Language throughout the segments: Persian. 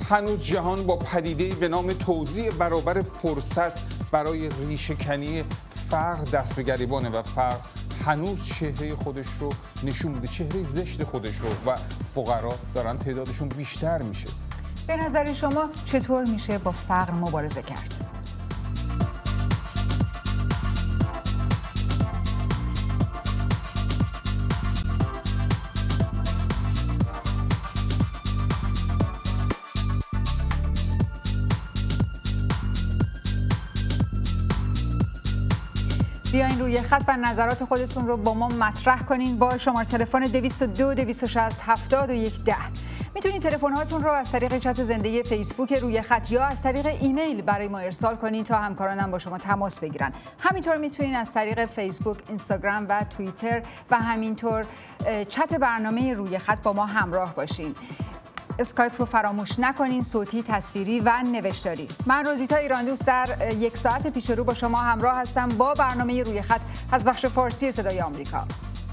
هنوز جهان با پدیده‌ای به نام توزیع برابر فرصت برای ریشه‌کنی فقر دست به گریبانه و فقر هنوز چهره خودش رو نشون میده، چهره زشت خودش رو، و فقرا دارن تعدادشون بیشتر میشه. به نظر شما چطور میشه با فقر مبارزه کرد؟ بیاین روی خط و نظرات خودتون رو با ما مطرح کنین با شماره تلفن 202 260 71 10. میتونید تلفن هاتون رو از طریق چت زنده فیسبوک روی خط یا از طریق ایمیل برای ما ارسال کنین تا همکارانم با شما تماس بگیرن. همینطور میتونید از طریق فیسبوک، اینستاگرام و توییتر و همینطور چت برنامه روی خط با ما همراه باشین. اسکایپ رو فراموش نکنین، صوتی، تصویری و نوشتاری. من روزیتا ایراندوست در یک ساعت پیش رو با شما همراه هستم با برنامه روی خط از بخش فارسی صدای آمریکا.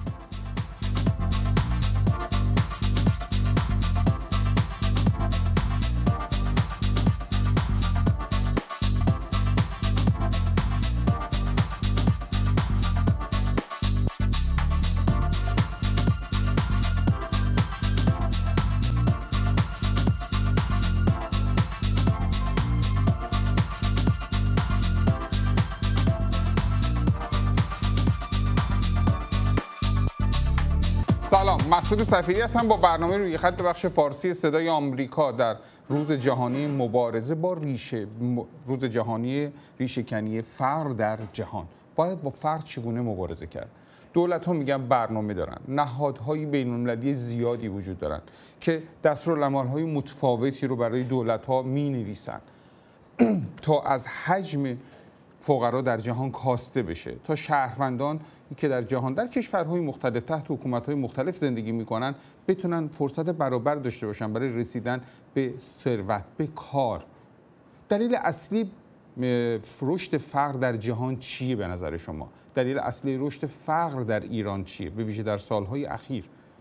سلام، مسعود صفیری هستم با برنامه روی خط بخش فارسی صدای آمریکا در روز جهانی مبارزه با روز جهانی ریشه‌کنی فقر در جهان. باید با فقر چگونه مبارزه کرد؟ دولت‌ها میگن برنامه دارن، نهادهای بین‌المللی زیادی وجود دارن که دستورالعمل‌های متفاوتی رو برای دولت‌ها می‌نویسن تا از حجم فقرا در جهان کاسته بشه، تا شهروندان که در جهان در کشورهای مختلف تحت حکومت‌های مختلف زندگی می‌کنن بتونن فرصت برابر داشته باشن برای رسیدن به ثروت، به کار. دلیل اصلی رشد فقر در جهان چیه به نظر شما؟ دلیل اصلی رشد فقر در ایران چیه؟ به ویژه در سالهای اخیر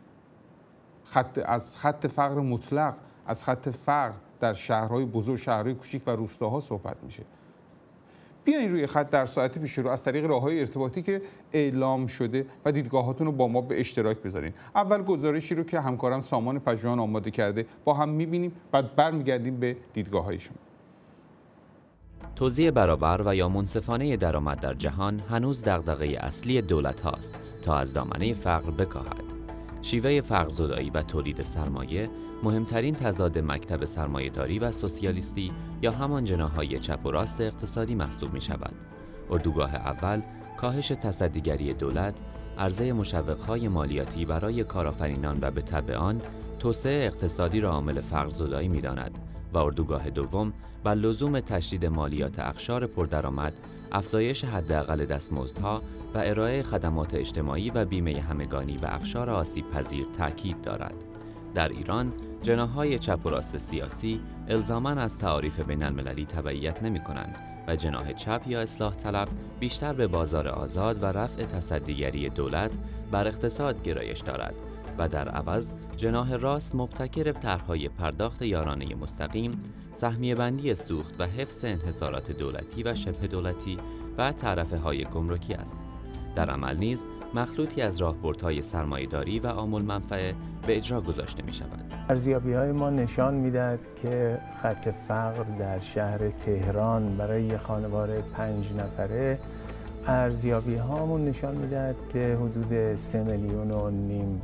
از خط فقر مطلق، از خط فقر در شهرهای بزرگ، شهرهای کوچیک و روستاها صحبت میشه. بیاین روی خط در ساعت پیش رو از طریق راه‌های ارتباطی که اعلام شده و دیدگاهاتون رو با ما به اشتراک بذارین. اول گزارشی رو که همکارم سامان پژوهان آماده کرده با هم می‌بینیم، بعد برمیگردیم به دیدگاه‌های شما. توزیع برابر و یا منصفانه درآمد در جهان هنوز دغدغه اصلی دولت هاست تا از دامنه فقر بکاهد. شیوه فقرزدایی و تولید سرمایه مهمترین تضاد مکتب سرمایه‌داری و سوسیالیستی یا همان جناح‌های چپ و راست اقتصادی محسوب می‌شود. اردوگاه اول کاهش تصدیگری دولت، عرضه مشوق‌های مالیاتی برای کارآفرینان و به تبع آن توسعه اقتصادی را عامل فقرزدایی می‌داند و اردوگاه دوم بر لزوم تشدید مالیات اقشار پردرآمد، افزایش حداقل دستمزدها و ارائه خدمات اجتماعی و بیمه همگانی و اقشار آسیب‌پذیر تاکید دارد. در ایران جناح‌های چپ و راست سیاسی الزاماً از تعاریف بین‌المللی تبعیت نمی‌کنند و جناح چپ یا اصلاح طلب بیشتر به بازار آزاد و رفع تصدیگری دولت بر اقتصاد گرایش دارد و در عوض جناح راست مبتکر طرح‌های پرداخت یارانه مستقیم، سهمیه بندی سوخت و حفظ انحصارات دولتی و شبه دولتی و تعرفه‌های گمرکی است. در عمل نیز مخلوطی از راهبردهای سرمایه‌داری و عامل منفعه به اجرا گذاشته می‌شود. ارزیابی‌های ما نشان می‌دهد که خط فقر در شهر تهران برای یک خانواده 5 نفره ارزیابی‌هامون نشان می‌دهد که حدود 3.5 میلیون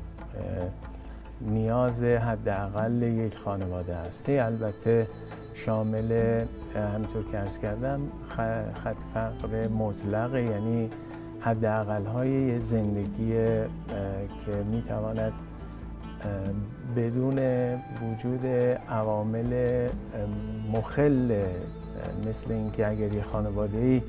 نیاز حداقل یک خانواده است. البته شامل همونطور که عرض کردم خط فقر مطلق، یعنی حداقل‌های زندگی که می‌تواند بدون وجود عوامل مخل مثل اینکه اگر یک خانواده‌ای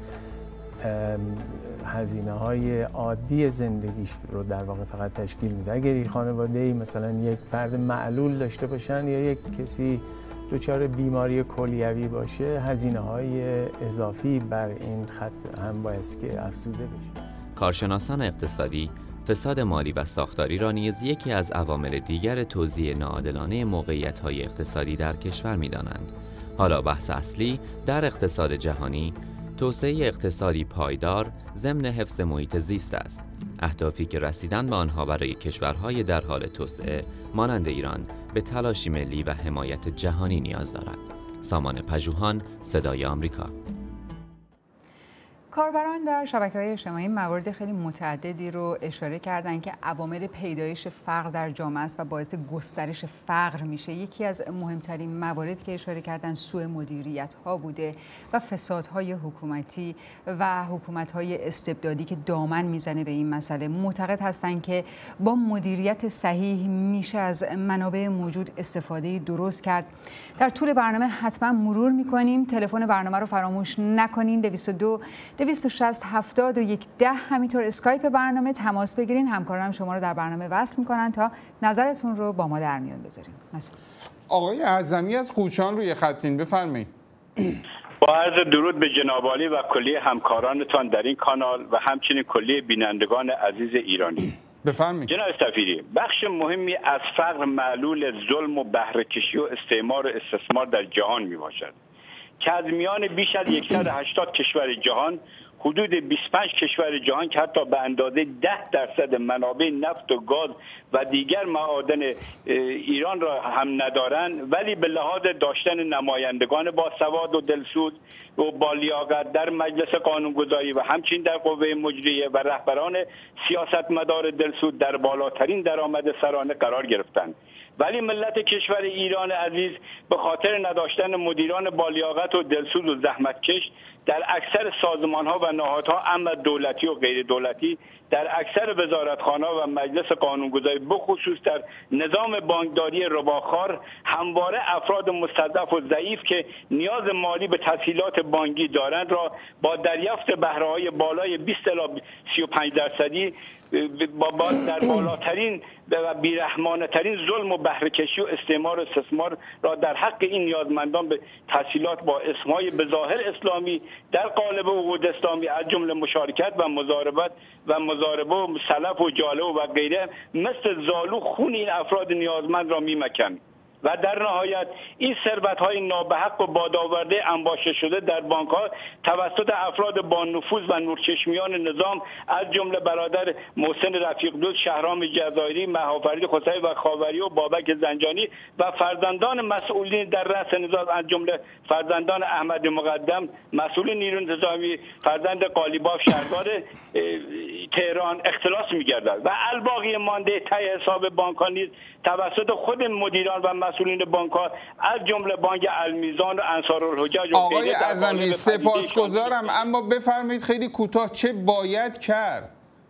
هزینه‌های عادی زندگیش رو در واقع فقط تشکیل میده، اگر یک خانواده‌ای مثلا یک فرد معلول داشته باشن یا یک کسی دچار بیماری کلیوی باشه، هزینه‌های اضافی بر این خط هم باید که افزوده بشه. کارشناسان اقتصادی فساد مالی و ساختاری را نیز یکی از عوامل دیگر توزیع ناعادلانه موقعیت‌های اقتصادی در کشور می‌دانند. حالا بحث اصلی در اقتصاد جهانی، توسعه اقتصادی پایدار ضمن حفظ محیط زیست است. اهدافی که رسیدن به آنها برای کشورهای در حال توسعه مانند ایران به تلاشی ملی و حمایت جهانی نیاز دارد. سامان پژوهان، صدای آمریکا. کاربران در شبکه‌های اجتماعی موارد خیلی متعددی رو اشاره کردن که عوامل پیدایش فقر در جامعه است و باعث گسترش فقر میشه. یکی از مهمترین مواردی که اشاره کردن سوء مدیریت‌ها بوده و فسادهای حکومتی و حکومت‌های استبدادی که دامن میزنه به این مسئله. معتقد هستند که با مدیریت صحیح میشه از منابع موجود استفاده درست کرد. در طول برنامه حتما مرور می‌کنیم. تلفن برنامه رو فراموش نکنین. 222 260 71 10 همینطور اسکایپ برنامه تماس بگیرین. همکارانم شما رو در برنامه وصل میکنن تا نظرتون رو با ما در میون بذارین. مسعود. آقای اعظمی از قوچان روی خطین، بفرمایید. با عرض درود به جناب عالی و کلیه همکارانتان در این کانال و همچنین کلیه بینندگان عزیز ایرانی. بفرمایید. جناب سفیری، بخش مهمی از فقر معلول ظلم و بهره‌کشی و استعمار و استثمار در جهان میباشد که از میان بیش از 180 کشور جهان حدود 25 کشور جهان که حتی به اندازه 10% منابع نفت و گاز و دیگر معادن ایران را هم ندارند، ولی به لحاظ داشتن نمایندگان با سواد و دلسوز و با لیاقت در مجلس قانونگذاری و همچنین در قوه مجریه و رهبران سیاستمدار دلسوز در بالاترین درآمد سرانه قرار گرفتند. ولی ملت کشور ایران عزیز به خاطر نداشتن مدیران با لیاقت و دلسوز و زحمتکش در اکثر سازمان‌ها و نهادها اما دولتی و غیر دولتی، در اکثر وزارتخانه‌ها و مجلس قانونگذاری بخصوص در نظام بانکداری رباخوار همواره افراد مستضعف و ضعیف که نیاز مالی به تسهیلات بانکی دارند را با دریافت بهره‌های بالای 20 الی 35% در بالاترین و بیرحمانه‌ترین ظلم و بهره‌کشی و استعمار و استثمار را در حق این نیازمندان به تسهیلات با اسمهای بظاهر اسلامی در قالب عقود اسلامی از جمله مشارکت و مضاربه و سلف و جاله و غیره مثل زالو خون این افراد نیازمند را میمکن و در نهایت این ثروت‌های نابحق و بادآورده انباشته شده در بانک‌ها توسط افراد با نفوذ و نورچشمیان نظام از جمله برادر محسن رفیق‌دوست، شهرام جزایری، مهافرید خسروی و خاوری و بابک زنجانی و فرزندان مسئولین در رأس نظام از جمله فرزندان احمد مقدم مسئول نیروی انتظامی، فرزند قالیباف شهردار تهران اختلاس می‌گردد و الباقی مانده ته حساب بانک‌ها نیز توسط خود مدیران و مسئولین بانک‌ها از جمله بانک المیزان و انصارالحجج. آقای اعظمی سپاسگزارم، اما بفرمایید خیلی کوتاه چه باید کرد؟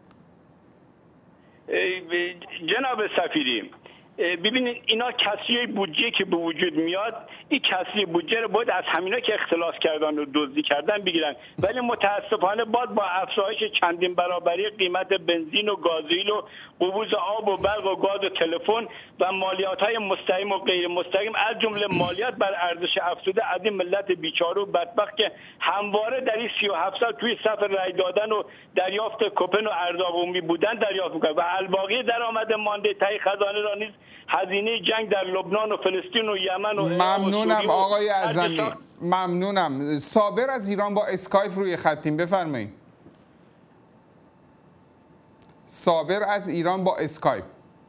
جناب سفیری، ببینید اینا کسری بودجه که به وجود میاد، این کسری بودجه رو باید از همینا که اختلاس کردن و دزدی کردن بگیرن، ولی متاسفانه باید با افزایش چندین برابری قیمت بنزین و گازوئیل و قبوز آب و برق و گاز و تلفن و مالیات‌های مستقیم و غیر مستقیم از جمله مالیات بر ارزش افزوده از این ملت بیچاره و بدبخت که همواره در این 37 سال توی صف رای دادن و دریافت کوپن و ارزاق عمومی بودن دریافت می‌کنند و الباقی درآمد مانده ته خزانه را نیز هزینه جنگ در لبنان و فلسطین و یمن و ممنونم آقای اعظمی، ممنونم. صابر از ایران با اسکایپ روی خطیم، بفرمایید. صابر از ایران با اسکایپ.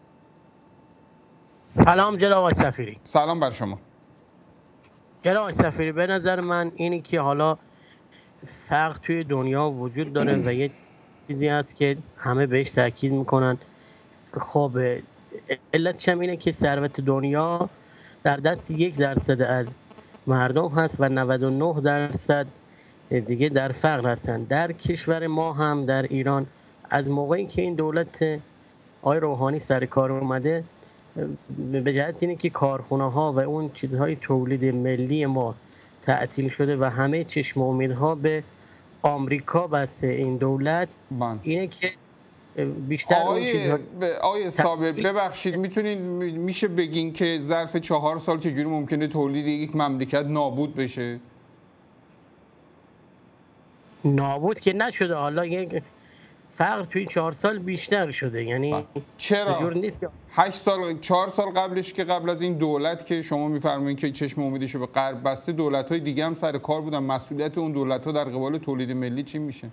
سلام جناب آقای سفیری. سلام بر شما. جناب آقای سفیری، به نظر من اینی که حالا فقر توی دنیا وجود داره و یه چیزی هست که همه بهش تاکید میکنن. خب علتش هم اینه که ثروت دنیا در دست 1% از مردم هست و 99% دیگه در فقر هستن. در کشور ما هم در ایران از موقعی که این دولت آقای روحانی سر کار اومده به جهت اینه که کارخونه ها و اون چیزهای تولید ملی ما تعطیل شده و همه چشم و امیدها به آمریکا بسته این دولت اینه که بیشتر آقای صابر ببخشید میشه بگین که ظرف 4 سال چجوری ممکنه تولید یک مملکت نابود بشه؟ نابود که نشده، حالا یک فقر توی 4 سال بیشتر شده. یعنی چرا 4 سال قبلش که قبل از این دولت که شما میفرمایید که چشم امیدش به غرب بسته، دولت‌های دیگه هم سر کار بودن، مسئولیت اون دولت‌ها در قبال تولید ملی چی میشه؟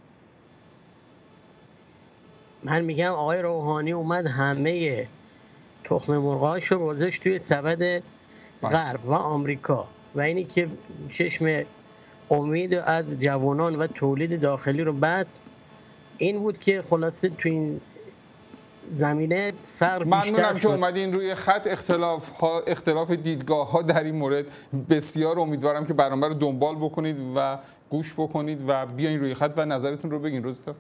من میگم آقای روحانی اومد همه تخم مرغاشو گذاشت توی سبد غرب و آمریکا و اینی که چشم امید از جوانان و تولید داخلی رو بست، این بود که خلاصه تو این زمینه فرق بیشتر شد. ممنونم که اومدین روی خط. اختلاف دیدگاه ها در این مورد بسیار، امیدوارم که برنامه رو دنبال بکنید و گوش بکنید و بیاین روی خط و نظرتون رو بگین. روزتا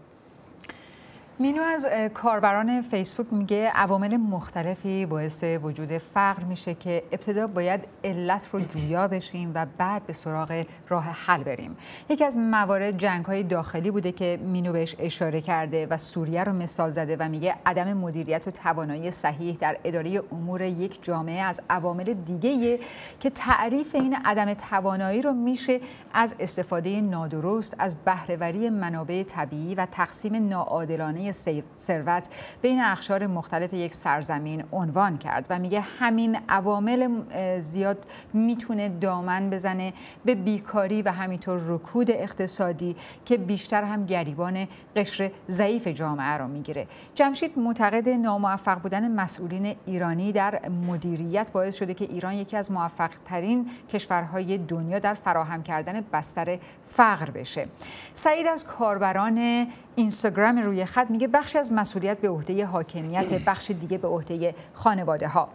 مینو از کاربران فیسبوک میگه عوامل مختلفی باعث وجود فقر میشه که ابتدا باید علت رو جویا بشیم و بعد به سراغ راه حل بریم. یکی از موارد جنگ‌های داخلی بوده که مینو بهش اشاره کرده و سوریه رو مثال زده و میگه عدم مدیریت و توانایی صحیح در اداره امور یک جامعه از عوامل دیگه‌ایه که تعریف این عدم توانایی رو میشه از استفاده نادرست از بهره‌وری منابع طبیعی و تقسیم ناعادلانه ثروت بین اقشار مختلف یک سرزمین عنوان کرد و میگه همین عوامل زیاد میتونه دامن بزنه به بیکاری و همینطور رکود اقتصادی که بیشتر هم گریبان قشر ضعیف جامعه رو میگیره. جمشید معتقد ناموفق بودن مسئولین ایرانی در مدیریت باعث شده که ایران یکی از موفق ترین کشورهای دنیا در فراهم کردن بستر فقر بشه. سعید از کاربران اینستاگرام روی خط میگه بخشی از مسئولیت به عهده حاکمیت، بخش دیگه به عهده خانواده ها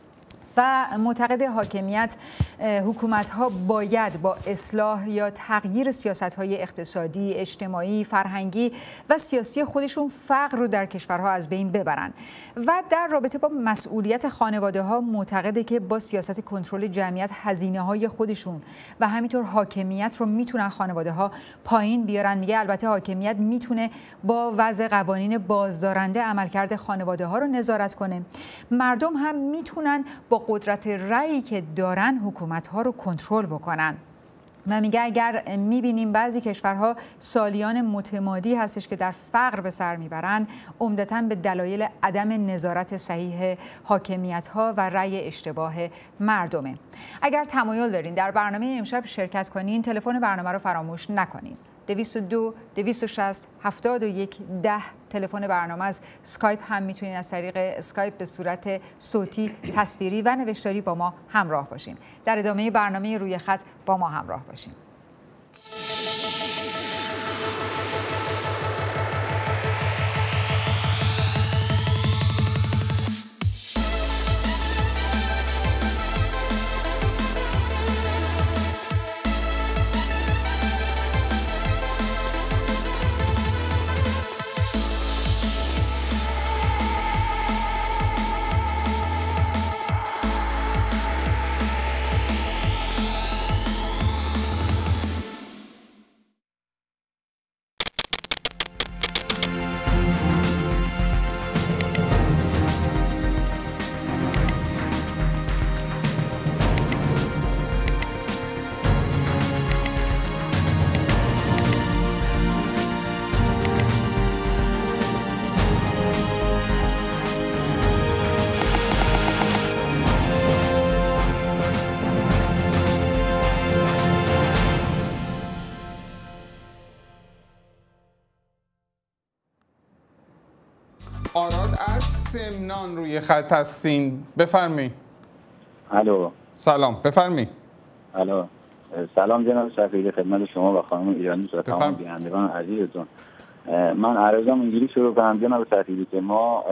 و معتقد حاکمیت حکومت‌ها باید با اصلاح یا تغییر سیاست‌های اقتصادی، اجتماعی، فرهنگی و سیاسی خودشون فقر رو در کشورها از بین ببرن و در رابطه با مسئولیت خانواده‌ها معتقده که با سیاست کنترل جمعیت هزینه‌های خودشون و همینطور حاکمیت رو میتونن خانواده‌ها پایین بیارن. میگه البته حاکمیت میتونه با وضع قوانین بازدارنده عملکرد خانواده‌ها رو نظارت کنه. مردم هم میتونن با قدرت رأیی که دارن حکومت‌ها رو کنترل بکنن. و میگه اگر میبینیم بعضی کشورها سالیان متمادی هستش که در فقر به سر میبرن، عمدتاً به دلایل عدم نظارت صحیح حاکمیت‌ها و رأی اشتباه مردمه. اگر تمایل دارین در برنامه امشب شرکت کنین، تلفن برنامه رو فراموش نکنین. 202 260 71 10 تلفن برنامه. از اسکایپ هم میتونین از طریق اسکایپ به صورت صوتی، تصویری و نوشتاری با ما همراه باشین. در ادامه برنامه روی خط با ما همراه باشین. آراد از سمنان روی خط هستین، بفرمایید. الو. سلام، بفرمایید. الو. سلام جناب سفیری، خدمت شما و خانم ایرانی و تمام بینندگان عزیزتون. من عرضم اینجوری شروع کنم جناب سفیری که ما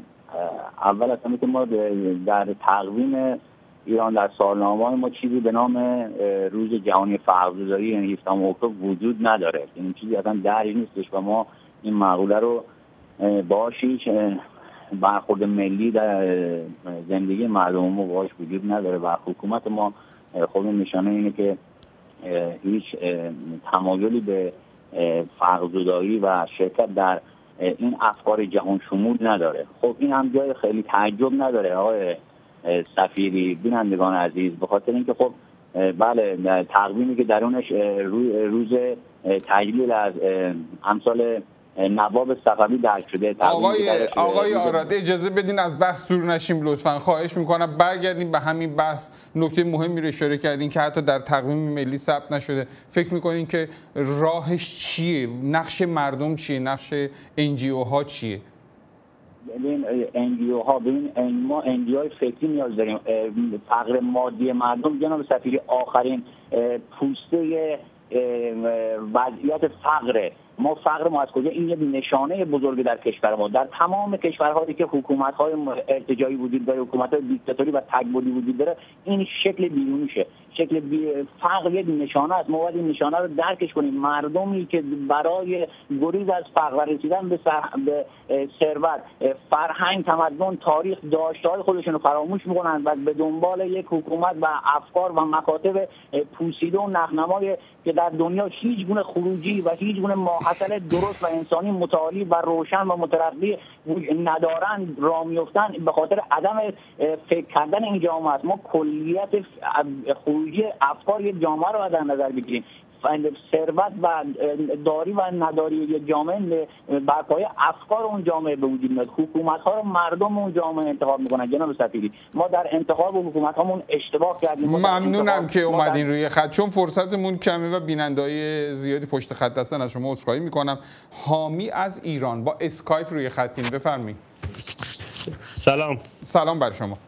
اول از همه که ما در تقویم ایران در سالنامه ما چیزی به نام روز جهانی فقرزدایی یعنی 17 اکتبر وجود نداره. این چیزی اصلا درج نیستش و ما این مقوله رو باهاش هیچ برخورد ملی در زندگی مردم ما باهاش وجود نداره و حکومت ما خود نشانه اینه که هیچ تمایلی به فقرزدایی و شرکت در این افکار جهان شمول نداره. خب این هم جای خیلی تعجب نداره آقای سفیری، بینندگان عزیز، به خاطر اینکه خب بله تقویمی که درونش روز تجلیل از امثال نواب صفوی درک شده. آقای آراد اجازه بدین از بحث دور نشیم لطفا، خواهش میکنم. برگردیم به همین بحث. نکته مهمی رو اشاره کردین که حتی در تقویم ملی ثبت نشده. فکر میکنین که راهش چیه؟ نقش مردم چیه؟ نقش NGO ها چیه؟ ببین NGO ها، ما NGO های فکری نیاز داریم. فقر مادی مردم جناب سفیری آخرین پوسته وضعیت فقره. ما فقر ما از کجا؟ این یک نشانه بزرگ در کشور ما. در تمام کشورهایی که حکومت‌های ارتجاعی وجود داره، حکومت‌های دیکتاتوری و تک‌بودی وجود داره، این شکل بیرونیشه. فقر یک نشانه است. ما باید این نشانه رو درکش کنیم. مردمی که برای گریز از فقر رسیدن به ثروت، فرهنگ، تمدن، تاریخ، داشته‌های خودشون رو فراموش می‌کنن و به دنبال یک حکومت و افکار و مکاتب پوسیده و نخنمای که در دنیا هیچ گونه خروجی و هیچ گونه ماحصل درست و انسانی متعالی و روشن و مترقی ندارن راه میفتن به خاطر عدم فکر کردن این جامعه است. ما کلیت خروجی افکار یک جامعه رو در نظر بگیریم. ثروت و داری و نداری یک جامعه بر پایه افکار اون جامعه به وجود میاد. حکومت‌ها رو مردم اون جامعه انتخاب میکنن. جناب سفیری، ما در انتخاب حکومت‌هامون اشتباه کردیم. ممنونم که اومدین روی خط، چون فرصتمون کمه و بیننده‌های زیادی پشت خط هستن. از شما عذرخواهی میکنم. حامی از ایران با اسکایپ روی خطین، بفرمایید. سلام بر شما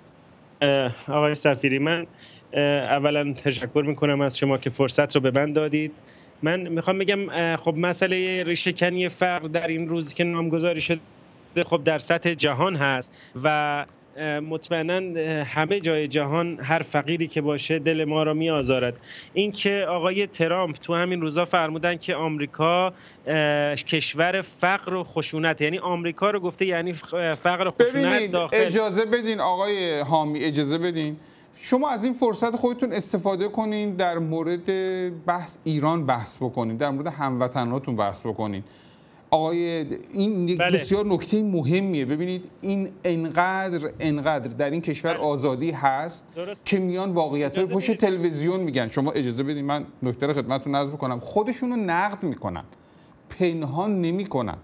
آقای سفیری. من اولا تشکر میکنم از شما که فرصت رو به من دادید. من میخوام بگم خب مسئله ریشه‌کنی فقر در این روزی که نامگذاری شده خب در سطح جهان هست و مطمئنا همه جای جهان هر فقیری که باشه دل ما را میآزارد. این که آقای ترامپ تو همین روزا فرمودن که آمریکا کشور فقر و خشونت، یعنی آمریکا رو گفته یعنی فقر و خشونت داخل. اجازه بدین آقای حامی، اجازه بدین شما از این فرصت خودتون استفاده کنین، در مورد بحث ایران بحث بکنین، در مورد هموطناتون بحث بکنین. این بسیار نکته مهمیه. ببینید این انقدر در این کشور آزادی هست که میان واقعیت‌های پشت تلویزیون میگن. شما اجازه بدین من نکته رو خدمتتون عرض بکنم. خودشون رو نقد میکنن، پنهان نمیکنن.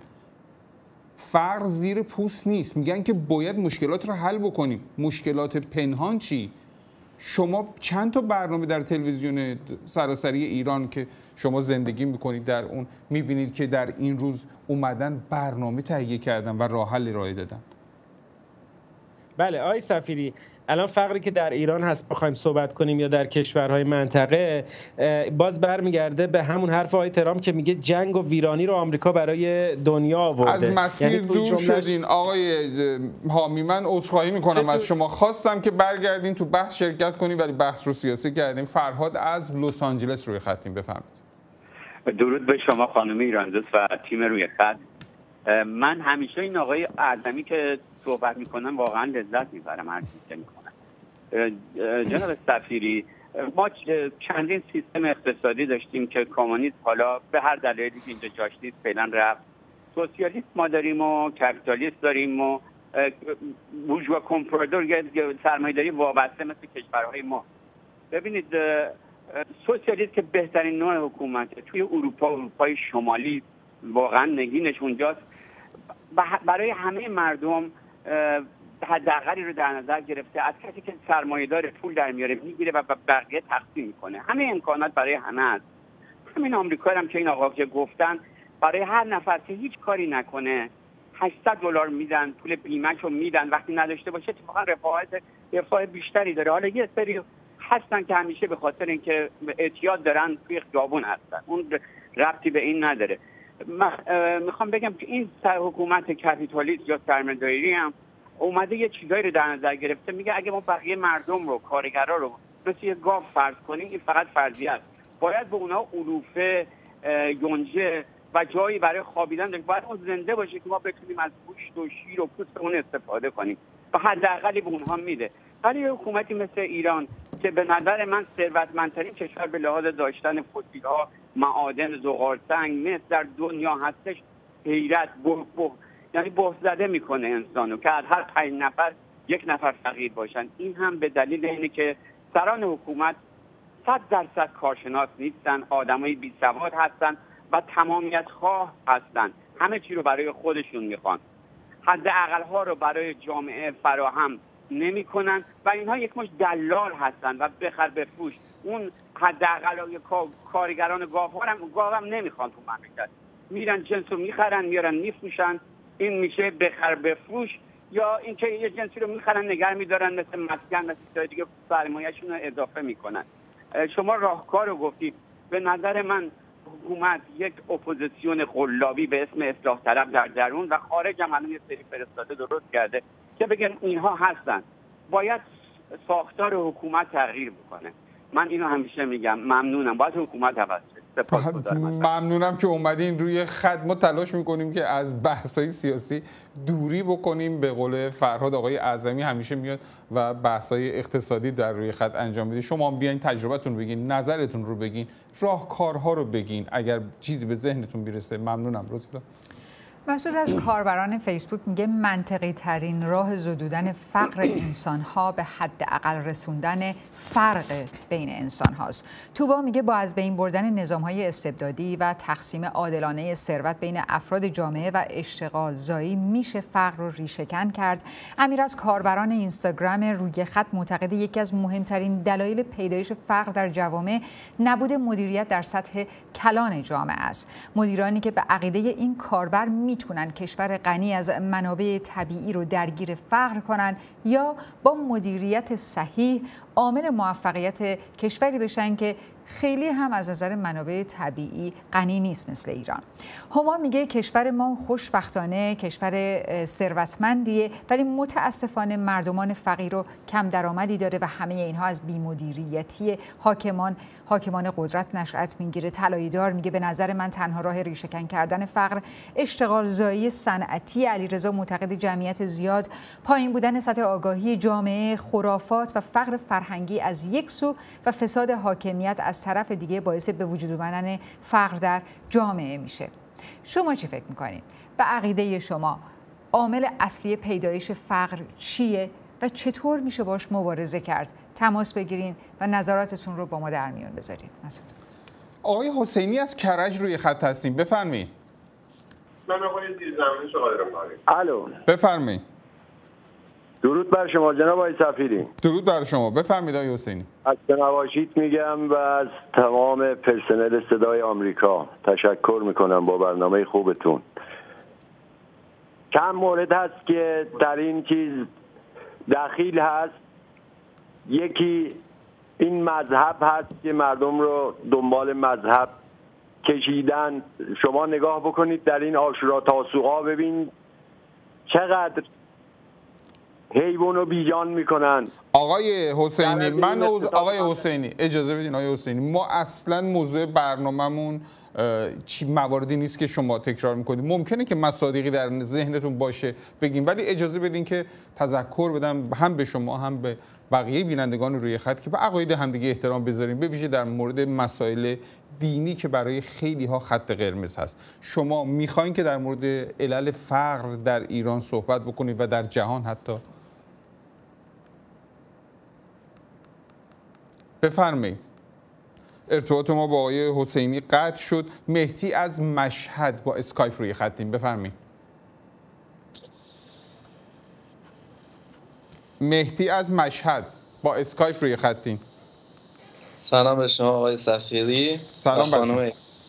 فقر زیر پوست نیست. میگن که باید مشکلات رو حل بکنیم. مشکلات پنهان چی؟ شما چند تا برنامه در تلویزیون سراسری ایران که شما زندگی میکنید در اون میبینید که در این روز اومدن برنامه تهیه کردن و راه حل ارائه دادن؟ بله آقای سفیری، الان فقری که در ایران هست بخوایم صحبت کنیم یا در کشورهای منطقه، باز برمیگرده به همون حرف آقای ترامپ که میگه جنگ و ویرانی رو آمریکا برای دنیا آورده. از مسیر یعنی دور شدین آقای حامی. من عذرخواهی میکنم از شما. خواستم که برگردین تو بحث شرکت کنیم ولی بحث رو سیاسی کردیم. فرهاد از لس آنجلس روی خطیم، بفرمایید. درود به شما خانم ایران‌دوست و تیم روی خط. من همیشه این آقای اعظمی که صحبت میکنن واقعا لذت میبرم هر چیزی که میکنن. جناب سفیری، ما چندین سیستم اقتصادی داشتیم که کمونیسم حالا به هر دلیلی که اینجا جاش نیست فعلا رفت. سوسیالیسم ما داریم و کپیتالیسم داریم و بورژوا کمپرادور یا سرمایه‌داری وابسته مثل کشورهای ما. ببینید سوسیالیسم که بهترین نوع حکومته توی اروپای شمالی، واقعا نگینش اونجاست. برای همه مردم حداقلی رو در نظر گرفته. از کسی که سرمایه‌دار پول در میاره میگیره و بقیه تقسیم میکنه. همه امکانات برای همه هست. همین آمریکا هم که این آقا که گفتن برای هر نفر که هیچ کاری نکنه $800 میدن، پول بیمه‌ش رو میدن. وقتی نداشته باشه اتفاقا رفاه بیشتری داره. حالا یه سری هستن که همیشه به خاطر اینکه اعتیاد دارن توی خیابون هستن، اون ربطی به این نداره. من میخوام بگم که این حکومت کپیتالیست یا سرمایه‌داری هم اومده یه چیزایی رو در نظر گرفته. میگه اگه ما بقیه مردم رو، کارگرا رو مثل یه گاو فرض کنیم، این فقط فرضیه است. باید به اونها علوفه، یونجه و جایی برای خوابیدن داریم. باید اون زنده باشه که ما بتونیم از گوشت و شیر و پوست اون استفاده کنیم و حداقلی به اونها میده. ولی یه حکومتی مثل ایران که به نظر من ثروتمندترین کشور به لحاظ داشتن فسیل‌ها، معادن، زغال‌سنگ مثل در دنیا هستش، حیرت یعنی بهت زده میکنه انسانو که از هر 5 نفر 1 نفر فقیر باشن. این هم به دلیل اینه که سران حکومت 100% کارشناس نیستن، آدمای بی‌سواد هستن و تمامیت خواه هستن. همه چی رو برای خودشون میخوان، حداقل ها رو برای جامعه فراهم نمیکنن و اینها یک مش دلال هستن و بخر بفروش. اون حداقل کارگران گاو هم نمیخوان تو مملکت، میرن جنس رو میخرن میارن میفروشن. این میشه بخر بفروش. یا اینکه یه جنسی رو میخرن نگه میدارن مثل مسکن، مثل چیزای دیگه سرمایه‌شون رو اضافه میکنن. شما راهکار رو گفتید. به نظر من حکومت یک اپوزیسیون قلابی به اسم اصلاح طلب در درون و خارج هم الان یه سری فرستاده درست کرده که بگن اینها هستن. باید ساختار حکومت تغییر بکنه. من اینو همیشه میگم. ممنونم. باید حکومت عوض شه. ممنونم که اومدین روی خط. ما تلاش میکنیم که از بحث‌های سیاسی دوری بکنیم. به قول فرهاد آقای اعظمی همیشه میاد و بحث‌های اقتصادی در روی خط انجام میده. شما هم بیاین تجربتون بگین، نظرتون رو بگین، راهکارها رو بگین اگر چیزی به ذهنتون برسه. ممنونم. روزدا مسعود از کاربران فیسبوک میگه منطقی ترین راه زدودن فقر انسان ها به حداقل رسوندن فرق بین انسان هاست. توبا میگه با از بین بردن نظام های استبدادی و تقسیم عادلانه ثروت بین افراد جامعه و اشتغال زایی میشه فقر رو ریشه‌کن کرد. امیر از کاربران اینستاگرام روی خط معتقد یکی از مهمترین دلایل پیدایش فقر در جوامع نبود مدیریت در سطح کلان جامعه است. مدیرانی که به عقیده این کاربر میتونن کشور غنی از منابع طبیعی رو درگیر فقر کنن یا با مدیریت صحیح عامل موفقیت کشوری بشن که خیلی هم از نظر منابع طبیعی غنی نیست مثل ایران. هما میگه کشور ما خوشبختانه کشور ثروتمندیه ولی متاسفانه مردمان فقیر و کم درآمدی داره و همه اینها از بی‌مدیریتی حاکمان قدرت نشأت میگیره. طلایی‌دار میگه به نظر من تنها راه ریشه‌کن کردن فقر اشتغال زایی صنعتی. علیرضا معتقد جمعیت زیاد، پایین بودن سطح آگاهی جامعه، خرافات و فقر فرهنگی از یک سو و فساد حاکمیت از طرف دیگه باعث به وجود آمدن فقر در جامعه میشه. شما چی فکر میکنین؟ به عقیده شما عامل اصلی پیدایش فقر چیه و چطور میشه باش مبارزه کرد؟ تماس بگیرین و نظراتتون رو با ما در میون بذارین. مسعود. آقای حسینی از کرج روی خط هستیم. بفرمایید. من آقای زیرزمینی شما دارم. الو. بفرمایید. درود بر شما جناب آقای سفیری. درود بر شما. بفرمایید آقای حسینی. از نواشیت میگم و از تمام پرسنل صدای آمریکا تشکر میکنم با برنامه خوبتون. چند مورد هست که در این چیز دخیل هست. یکی این مذهب هست که مردم رو دنبال مذهب کشیدن. شما نگاه بکنید در این عاشورا تاسوعا ببین چقدر حیوان رو بیجان میکنن. آقای حسینی آقای حسینی اجازه بدین. آقای حسینی ما اصلا موضوع برنامه‌مون مواردی نیست که شما تکرار میکنید. ممکنه که مصادیقی در ذهنتون باشه بگیم، ولی اجازه بدین که تذکر بدم هم به شما هم به بقیه بینندگان روی خط که به عقاید همدیگه احترام بذاریم، به ویژه در مورد مسائل دینی که برای خیلی ها خط قرمز هست. شما میخواین که در مورد علل فقر در ایران صحبت بکنید و در جهان حتی؟ بفرمایید. ارتباط ما با آقای حسینی قطع شد. مهدی از مشهد با اسکایپ روی خطیم. بفرمایید. مهدی از مشهد با اسکایپ روی خطیم. سلام به شما آقای سفیری. سلام بر شما.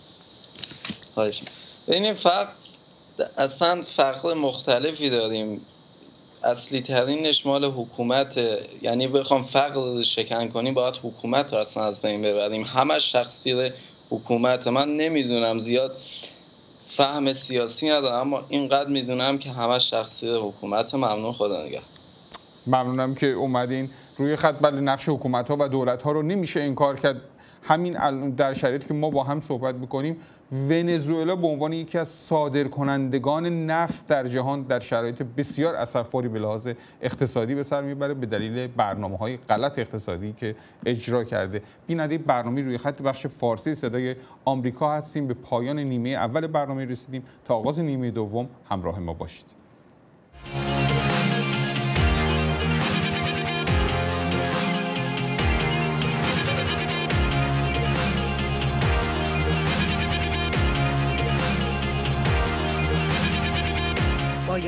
ببینید اصلا فقر مختلفی داریم. اصلی ترینش مال حکومته. یعنی بخوام فقر رو شکن کنیم باید حکومت رو اصلا از بین ببریم. همش تقصیر حکومت. من نمیدونم، زیاد فهم سیاسی ندارم، اما اینقدر میدونم که همش تقصیر حکومت. ممنون. خدا نگهدار. ممنونم که اومدین روی خط. بله، نقش حکومت ها و دولت ها رو نمیشه انکار کرد. همین الان در شرایطی که ما با هم صحبت میکنیم، ونزوئلا به عنوان یکی از صادرکنندگان نفت در جهان در شرایط بسیار اسفباری به لحاظ اقتصادی به سر میبره به دلیل برنامه‌های غلط اقتصادی که اجرا کرده. بیننده برنامه روی خط بخش فارسی صدای آمریکا هستیم. به پایان نیمه اول برنامه رسیدیم. تا آغاز نیمه دوم همراه ما باشید.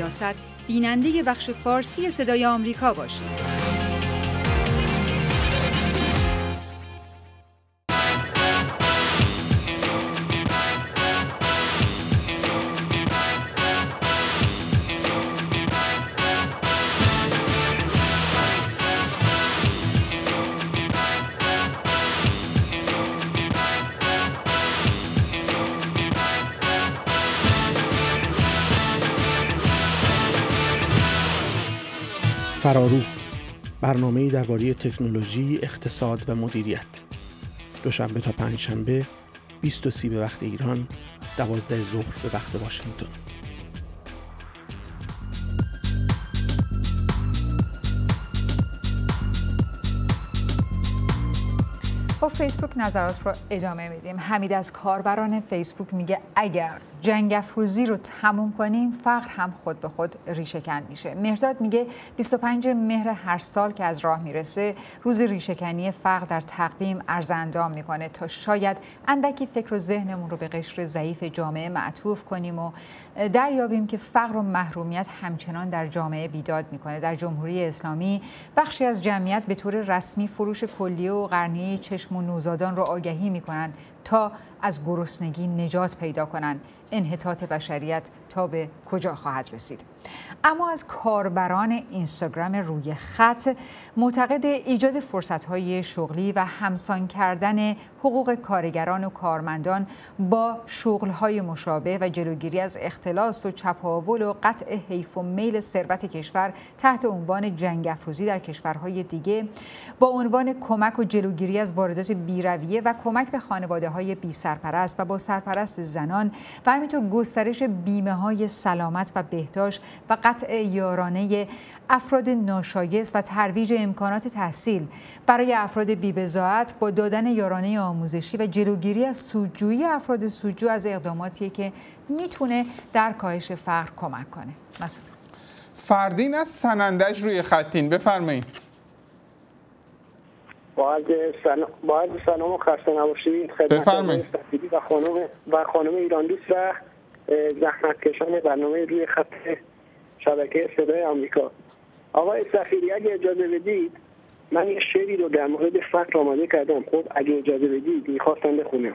سیاست بیننده بخش فارسی صدای آمریکا باشید. فرارو، برنامه‌ای درباره تکنولوژی، اقتصاد و مدیریت. دوشنبه تا پنجشنبه 20:30 به وقت ایران، 12 ظهر به وقت واشنگتن. با فیسبوک نظرات رو ادامه میدیم. حمید از کاربران فیسبوک میگه اگر جنگ افروزی رو تموم کنیم فقر هم خود به خود ریشه‌کن میشه. مهرداد میگه 25 مهر هر سال که از راه میرسه روز ریشه‌کنی فقر در تقویم ارزاندام میکنه تا شاید اندکی فکر و ذهنمون رو به قشر ضعیف جامعه معطوف کنیم و دریابیم که فقر و محرومیت همچنان در جامعه بیداد میکنه. در جمهوری اسلامی بخشی از جمعیت به طور رسمی فروش کلیه و قرنیه چشم و نوزادان رو آگهی میکنن تا از گرسنگی نجات پیدا کنن. انحطاط بشریت تا به کجا خواهد رسید؟ اما از کاربران اینستاگرام روی خط معتقد ایجاد فرصت‌های شغلی و همسان کردن حقوق کارگران و کارمندان با شغل‌های مشابه و جلوگیری از اختلاس و چپاول و قطع حیف و میل ثروت کشور تحت عنوان جنگ افروزی در کشورهای دیگه با عنوان کمک و جلوگیری از واردات بی‌رویه و کمک به خانواده‌های بی‌سرپرست و با سرپرست زنان و همینطور گسترش بیمه‌های سلامت و بهداشت و قطع یارانه افراد ناشایست و ترویج امکانات تحصیل برای افراد بی‌بضاعت با دادن یارانه آموزشی و جلوگیری از سودجویی افراد سودجو از اقداماتیه که میتونه در کاهش فقر کمک کنه. مسعود. فردین از سنندج روی خطین، بفرمایید. با سلام و خسته نباشید خدمت سفیری و خانم ایران دوست و زحمتکشان برنامه روی خط شبکه صدای آمریکا. آقای سفیری اگه اجازه بدید من یه شعری رو در مورد فقر آماده کردم. خب اگه اجازه بدید میخواستم بخونم.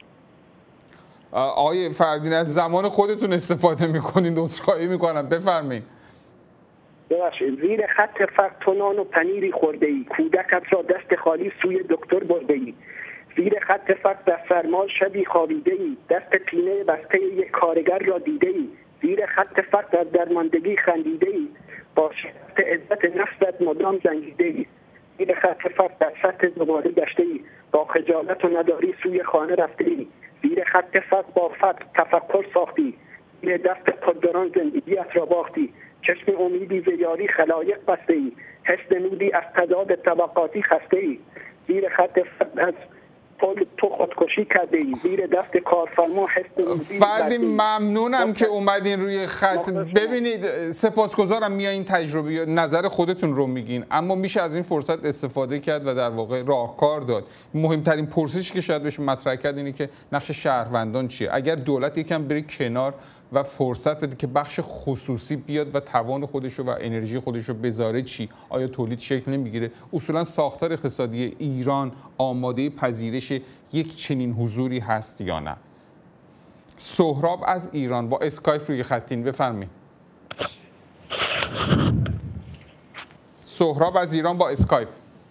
آقای فردین از زمان خودتون استفاده میکنین، عذرخواهی میکنم، بفرمایید. ببخشید. زیر خط فقر تو نان و پنیری خورده ای، کودکت را دست خالی سوی دکتر برده ای. زیر خط فقر در سرما شبی خوابیده ای، دست پینه بسته یک کارگر را دیده ای. زیر خط فقر در درماندگی خندیده ای، با شرط عزت نفست مدام جنگیده ای. زیر خط فقر در سطح زباله گشته ای، با خجالت و نداری سوی خانه رفته ای. زیر خط فقر با فقر تفکر ساختی، زیر دست قدران زندگیت را باختی. چشم امیدی زیاری خلایق بسته ای، حس نودی از تضاد طبقاتی خسته ای. زیر خط فقر از تو خودکشی کرده ای، زیر دست کارفرما حس فردی ممنونم که اومدین روی خط. ببینید سپاسگزارم میایین تجربه نظر خودتون رو میگین، اما میشه از این فرصت استفاده کرد و در واقع راهکار داد. مهمترین پرسشی که شاید بشه مطرح کرد اینه که نقش شهروندان چیه. اگر دولت یکم بره کنار و فرصت بده که بخش خصوصی بیاد و توان خودش و انرژی خودش رو بذاره، چی؟ آیا تولید شکل نمیگیره؟ اصولا ساختار اقتصادی ایران آماده پذیرش یک چنین حضوری هست یا نه؟ سهراب از ایران با اسکایپ روی خطین، بفرمایید. سهراب از ایران با اسکایپ.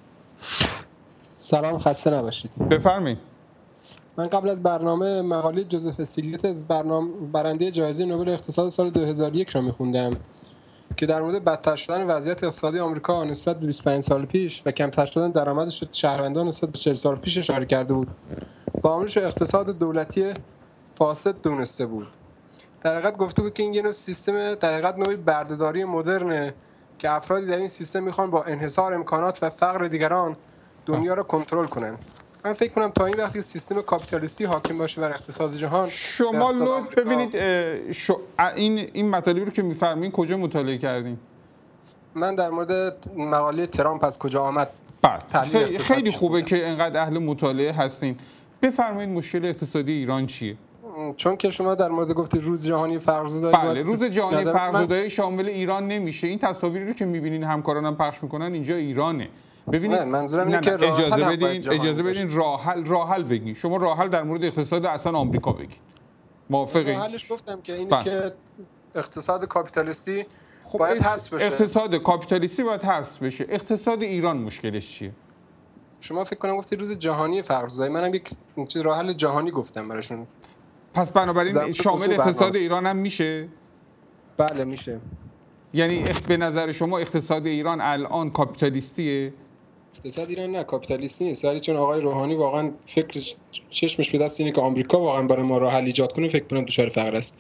سلام، خسته نباشید. بفرمایید. من قبل از برنامه مقاله جوزف استیگلیتز از برنده جایزه نوبل اقتصاد سال 2001 را می‌خوندم که در مورد بدتر شدن وضعیت اقتصادی آمریکا نسبت به 25 سال پیش و کمتر شدن درآمد شهروندان نسبت به 40 سال پیش اشاره کرده بود. با عاملش اقتصاد دولتی فاسد دونسته بود. در حقیقت گفته بود که این یه نوع سیستم، در حقیقت نوعی بردهداری مدرنه که افرادی در این سیستم میخوان با انحصار امکانات و فقر دیگران دنیا را کنترل کنن. من فکر کنم تا این وقتی سیستم کاپیتالیستی حاکم باشه بر اقتصاد جهان، شما لطف ببینید این مطالبی رو که میفرمایید کجا مطالعه کردین؟ من در مورد مقاله ترامپ از کجا آمد. خیلی خوبه که انقدر اهل مطالعه هستین. بفرمایید مشکل اقتصادی ایران چیه؟ چون که شما در مورد گفتید روز جهانی فقرزدایی، بله روز جهانی فقرزدایی شامل ایران نمیشه. این تصاویری رو که میبینین همکارانم پخش میکنن اینجا ایرانه. ببینید منظورم اینه که اجازه بدین راحل بگین. شما راحل در مورد اقتصاد اصلا آمریکا بگین. موافقی؟ راحلش گفتم که اینی که اقتصاد کاپیتالیستی باید حذف بشه. اقتصاد کاپیتالیستی باید حذف بشه. اقتصاد ایران مشکلش چیه؟ شما فکر کنم گفتید روز جهانی فقرزدایی، منم یک راه حل جهانی گفتم براشون. پس بنابراین شامل اقتصاد ایران هم میشه؟ بله میشه. یعنی به نظر شما اقتصاد ایران الان کاپیتالیستیه؟ اقتصاد ایران نه کاپیتالیستی نیست، ولی چون آقای روحانی واقعا فکرش چشمش به دست اینه که آمریکا واقعا برای ما راه حل ایجاد کنه، فکر کنم دچار فقر است.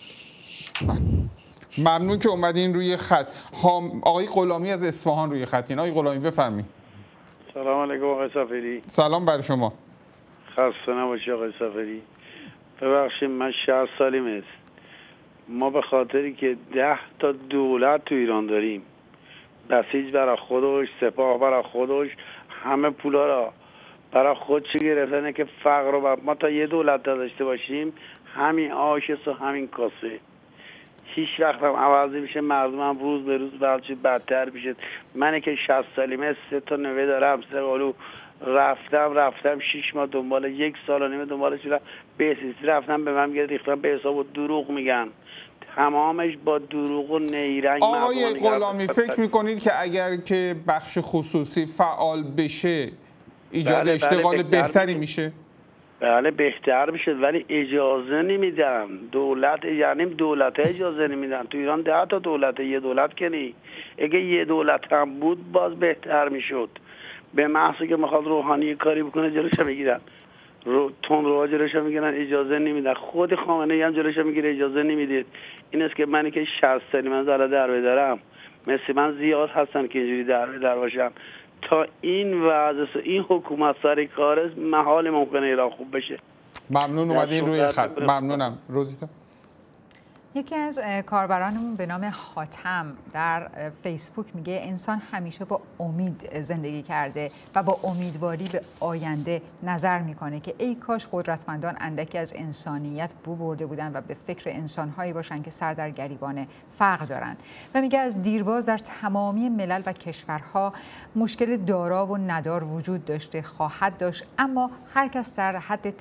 ممنون که اومدین روی خط. آقای غلامی از اصفهان روی خطین. آقای غلامی بفرمایید. سلام علیکم آقای صفری. سلام بر شما. خسته نباشی آقای صفری. ببخشید من 60 سالیم است. ما به خاطری که 10 تا دولت تو ایران داریم، بسیج برای خودش، سپاه برای خودش، همه پولا را برای خودش گرفتنه که فقر رو ما تا یه دولت داشته باشیم همین آش و همین کاسه. هیچ وقت هم عوض میشه، مردم هم روز به روز بلچه بدتر میشه. من که 60 سالمه 3 تا نوه دارم، 3 قالو رفتم 6 ماه دنبال، 1 سال و نیم دنبالش شدم، به اساسی رفتم به من میگه ریختم به حساب و دروغ میگن، تمامش با دروغ و نیرنگ. آقای غلامی فکر میکنید که اگر که بخش خصوصی فعال بشه ایجاد اشتغال بهتری میشه؟ بله بهتر میشه، ولی اجازه نمیدن. دولت یعنی دولت اجازه نمیدن. تو ایران 10 تا دولت، یه دولت که نی. اگه یه دولت هم بود باز بهتر میشد. به محض که میخواد روحانی کاری بکنه جلوش میگیرن، تون رو جلوش میگیرن، اجازه نمیدن. خود خامنه‌ای هم جلوش میگیره اجازه نمیدید. این است که منی که 60 سالی من زاله در بدارم، مثل من زیاد هستن که اینجوری در باشن. تا این وضع این حکومت سر کار محال ممکنه ایران خوب بشه. ممنون اومدین روی خط. ممنونم. روزیتا. یکی از کاربرانمون به نام حاتم در فیسبوک میگه انسان همیشه با امید زندگی کرده و با امیدواری به آینده نظر میکنه که ای کاش قدرتمندان اندکی از انسانیت بو برده بودن و به فکر انسانهایی باشن که سر در گریبان فقر دارن. و میگه از دیرباز در تمامی ملل و کشورها مشکل دارا و ندار وجود داشته، خواهد داشت، اما هر کس در حد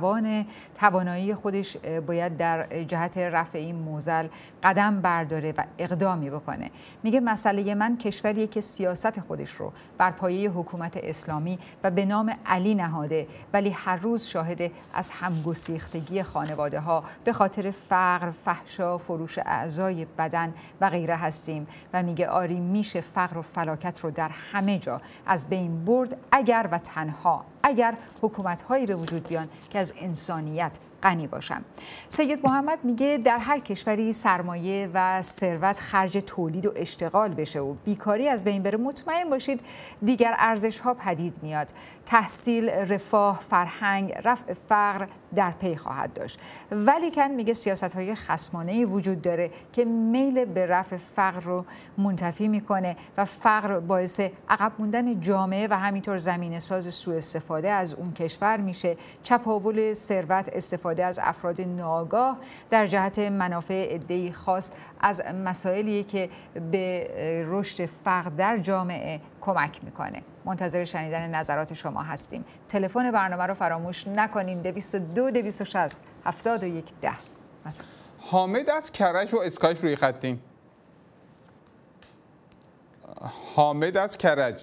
توانایی خودش باید در جهت رفع این موزل قدم برداره و اقدامی بکنه. میگه مسئله من کشوریه که سیاست خودش رو بر پایه حکومت اسلامی و به نام علی نهاده، ولی هر روز شاهد از همگسیختگی خانواده ها به خاطر فقر، فحشا، فروش اعضای بدن و غیره هستیم. و میگه آری میشه فقر و فلاکت رو در همه جا از بین برد اگر و تنها اگر حکومت‌هایی به وجود بیان که از انسانیت غنی باشن. سید محمد میگه در هر کشوری سرمایه و ثروت خرج تولید و اشتغال بشه و بیکاری از بین بره، مطمئن باشید دیگر ارزش‌ها پدید میاد. تحصیل، رفاه، فرهنگ، رفع فقر در پی خواهد داشت. ولیکن میگه سیاست‌های خصمانه‌ای وجود داره که میل به رفع فقر رو منتفی میکنه و فقر باعث عقب موندن جامعه و همینطور زمینه‌ساز سوء استفاده از اون کشور میشه. چپاول ثروت، استفاده از افراد ناآگاه در جهت منافع عده‌ای خاص از مسائلی که به رشد فقر در جامعه کمک میکنه. منتظر شنیدن نظرات شما هستیم. تلفن برنامه رو فراموش نکنین. 222 260 71 10. حامد از کرج و اسکایپ روی خطیم. حامد از کرج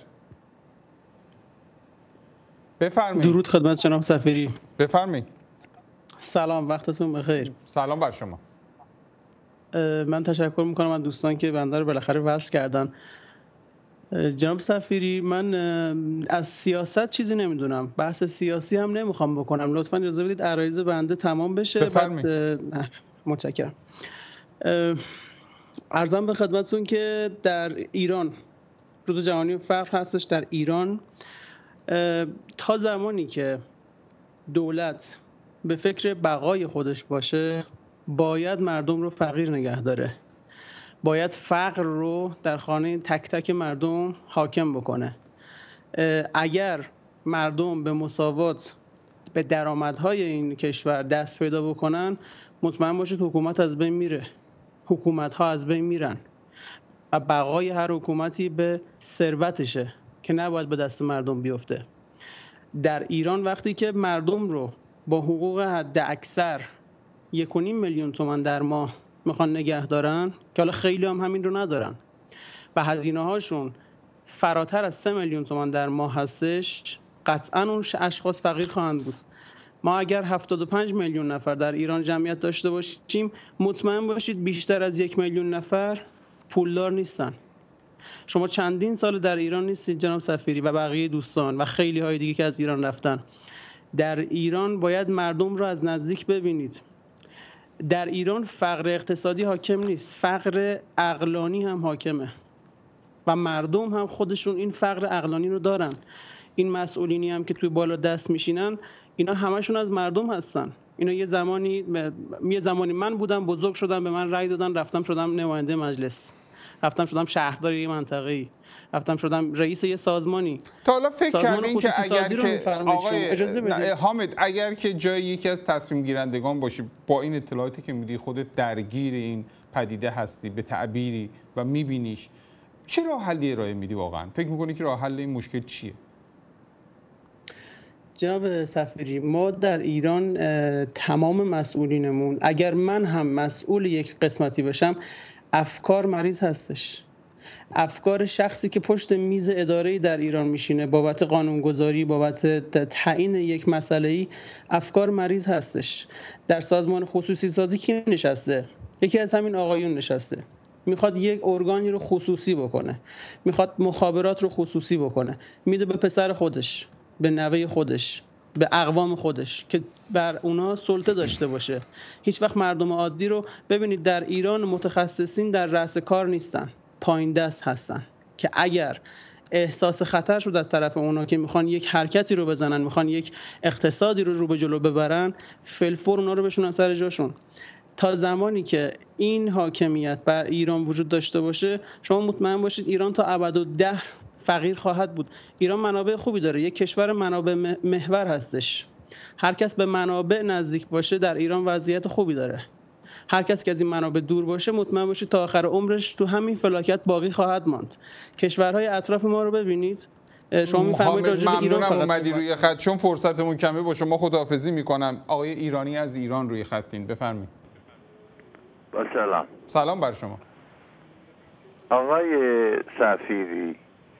بفرمایید. درود خدمت جناب صفری. بفرمایید. سلام، وقتتون بخیر. سلام بر شما. من تشکر میکنم از دوستان که بنده رو بالاخره وصل کردن. جناب صفری، من از سیاست چیزی نمیدونم، بحث سیاسی هم نمیخوام بکنم. لطفاً اجازه بدید عرایض بنده تمام بشه. متشکرم. عرضم به خدمتتون که در ایران روز جهانی فقر هستش. در ایران تا زمانی که دولت به فکر بقای خودش باشه باید مردم رو فقیر نگه داره، باید فقر رو در خانه تک تک مردم حاکم بکنه. اگر مردم به مساوات به درآمدهای این کشور دست پیدا بکنن، مطمئن باشید حکومت از بین میره، حکومت‌ها از بین میرن و بقای هر حکومتی به ثروتشه که نباید به دست مردم بیفته. در ایران وقتی که مردم رو با حقوق حد اکثر 1.5 میلیون تومان در ماه میخوان نگه دارن که حالا خیلی هم همین رو ندارن و هزینه هاشون فراتر از 3 میلیون تومان در ماه هستش، قطعا اون اشخاص فقیر خواهند بود. ما اگر 75 میلیون نفر در ایران جمعیت داشته باشیم، مطمئن باشید بیشتر از 1 میلیون نفر پولدار نیستن. شما چندین سال در ایران نیستید جناب سفیری و بقیه دوستان و خیلی های دیگه که از ایران رفتن. در ایران باید مردم رو از نزدیک ببینید. در ایران فقر اقتصادی حاکم نیست، فقر عقلانی هم حاکمه و مردم هم خودشون این فقر عقلانی رو دارن. این مسئولینی هم که توی بالا دست میشینن، اینا همشون از مردم هستن. اینا یه زمانی من بودم، بزرگ شدم، به من رأی دادن، رفتم شدم نماینده مجلس، رفتم شدم شهردار یه منطقه‌ای، رفتم شدم رئیس یه سازمانی. تا حالا فکر کردین که اگر که آقای حامد، اگر که جای یکی از تصمیم گیرندگان باشی، با این اطلاعاتی که میدی خودت درگیر این پدیده هستی به تعبیری و میبینیش، چه راه حلی ارائه میدی واقعا؟ فکر میکنی که راه حل این مشکل چیه؟ جناب سفیری، ما در ایران تمام مسئولینمون، اگر من هم مسئول یک قسمتی بشم، افکار مریض هستش. افکار شخصی که پشت میز اداره‌ای در ایران میشینه بابت قانونگذاری، بابت تعیین یک مسئله‌ای، افکار مریض هستش. در سازمان خصوصی سازی کی نشسته؟ یکی از همین آقایون نشسته. میخواد یک ارگانی رو خصوصی بکنه، میخواد مخابرات رو خصوصی بکنه، میده به پسر خودش، به نوه خودش، به اقوام خودش که بر اونا سلطه داشته باشه. هیچ وقت مردم عادی رو ببینید، در ایران متخصصین در رأس کار نیستن، پایین دست هستن که اگر احساس خطر شد از طرف اونا که میخوان یک حرکتی رو بزنن، میخوان یک اقتصادی رو به جلو ببرن، فلفور اونا رو بشونن سر جاشون. تا زمانی که این حاکمیت بر ایران وجود داشته باشه، شما مطمئن باشید ایران تا ابدالدهر فقیر خواهد بود. ایران منابع خوبی داره، یک کشور منابع محور هستش. هر کس به منابع نزدیک باشه در ایران وضعیت خوبی داره. هر کس که از این منابع دور باشه، مطمئن باشید تا آخر عمرش تو همین فلاکت باقی خواهد ماند. کشورهای اطراف ما رو ببینید. شما میفهمید راجع به ایران فقط اومدی روی خط، چون فرصتمون کمه با شما خداحافظی میکنم. آقای ایرانی از ایران روی خطین، بفرمایید. با سلام. سلام بر شما. آقای سفیری،